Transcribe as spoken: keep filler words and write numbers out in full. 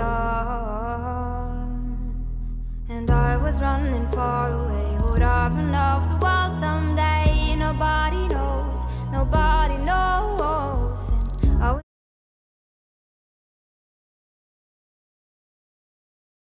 yard, and I was running far away. Would I run